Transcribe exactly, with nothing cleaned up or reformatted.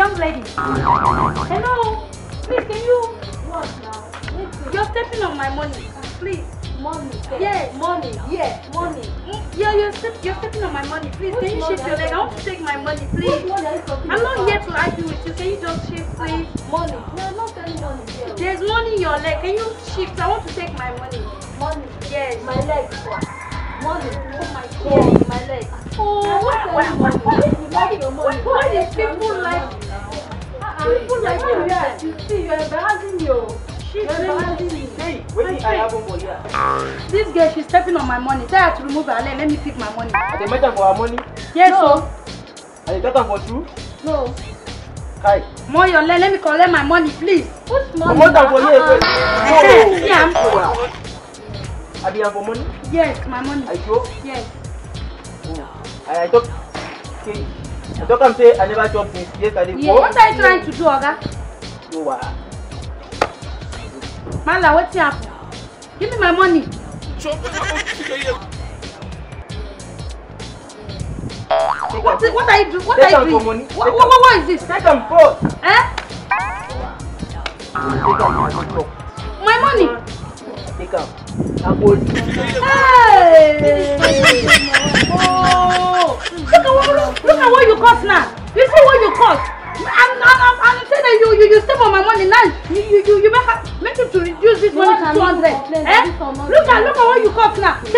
young lady. Hello. Please, can you? What now? You're stepping on my money. Please. Money. Yes. Money. Yeah. Money. Yeah, you're, step, you're stepping on my money. Please, Which can you shift your leg? I want to take my money, please. Which money are you talking I'm not about? here to argue with you. Can you just shift, please? Money. No, I'm not telling money. Here. There's money in your leg. Can you shift? I want to take my money. Money. Yes. My leg. Money. Oh my God. Yeah, my leg. Oh, why, why, why, why, why, why, why these people like, people like you? Yeah, you see, you're embarrassing me. She's You're embarrassing me. Hey, wait, I have for here. This girl, she's stepping on my money. Tell her to remove her leg. Let me pick my money. Are they matter for our money? Yes, No. so. Are they talking for true? No. Kai. More your leg. Let me collect my money, please. Which I'm money? not for here. Uh-uh. No. Yeah. Are they for money? Yes, my money. I sure. Yes. I talk. Okay. I talk and say I never talk since yesterday. Yeah. What are you trying to do, Oga? No. Uh, Mala, what's happening? Give me my money. What, is, what are you doing? What Take are them you for doing? money. What, Take what, what, what is this? Take them first. Eh? Take them. Talk. My money. Take them. I'm holding. Hey! Oh! Look at what look at what you cost now. You see what you cost. I'm I'm I'm, I'm saying that you you you step on my money now. You you you, you make her, make him to reduce this money to two hundred. Eh? Look at look at what you cost now.